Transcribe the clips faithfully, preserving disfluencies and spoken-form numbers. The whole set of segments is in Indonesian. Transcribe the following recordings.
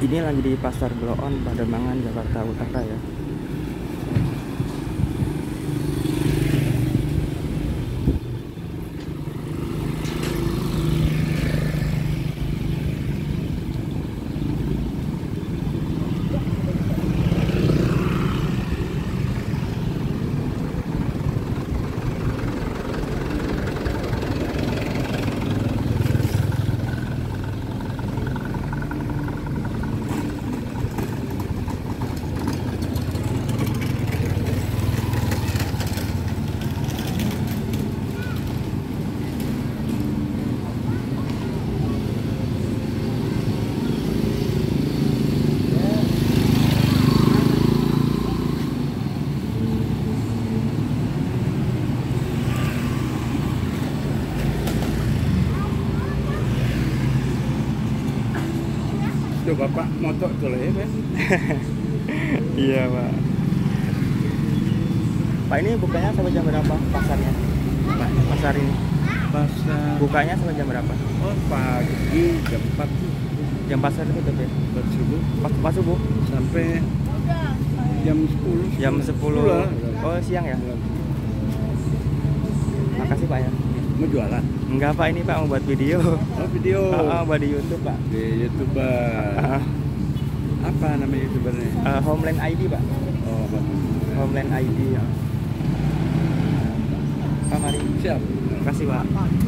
Ini lagi di Pasar Bloon, Pademangan, Jakarta Utara ya. Tuh bapak motor tuh lah ya, Pak. Iya Pak. Pak, ini bukanya sampai jam berapa pasarnya? Pak, Pasar ini pasar. bukanya sampai jam berapa? Oh, pagi jam empat Jam pasar tutup ya? empat subuh Pas, pas subuh? sampai jam sepuluh. Jam sepuluh. Oh, siang ya? Makasih Pak ya. Mau jualan? Enggak Pak, ini Pak mau buat video. Oh, video. Oh, oh, buat di YouTube Pak. Di YouTuber. Uh, Apa nama YouTubernya? uh, Homeland I D Pak. Oh, Bapak. Homeland I D ya. Pak, mari. Siap. Makasih Pak.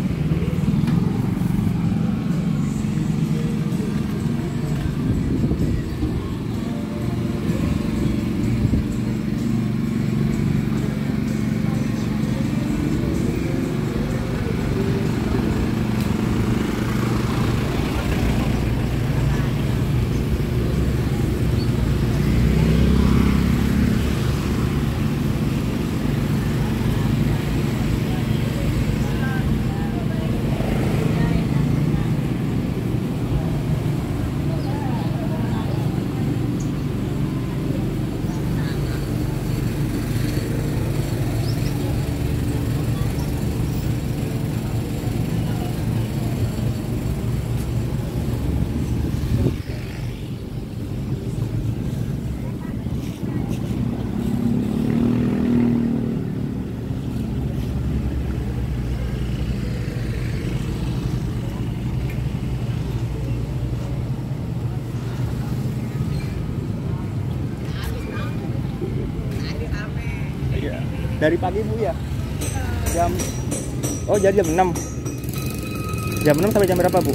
Dari pagi Bu ya? Jam Oh, jadi jam enam. Jam enam sampai jam berapa, Bu?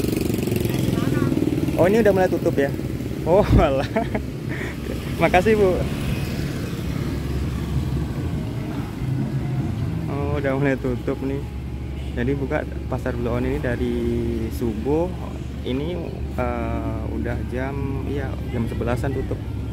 Oh, ini udah mulai tutup ya? Oh, alah. Makasih, Bu. Oh, udah mulai tutup nih. Jadi buka Pasar Bloon ini dari subuh. Ini uh, udah jam iya jam sebelasan tutup.